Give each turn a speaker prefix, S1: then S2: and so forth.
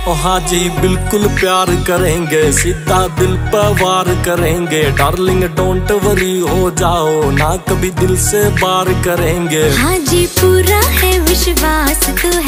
S1: ओ हाँ जी बिल्कुल प्यार करेंगे, सीधा दिल पर वार करेंगे। डार्लिंग डोंट वरी हो जाओ ना, कभी दिल से बार करेंगे।
S2: हाँ जी पूरा है विश्वास तो है।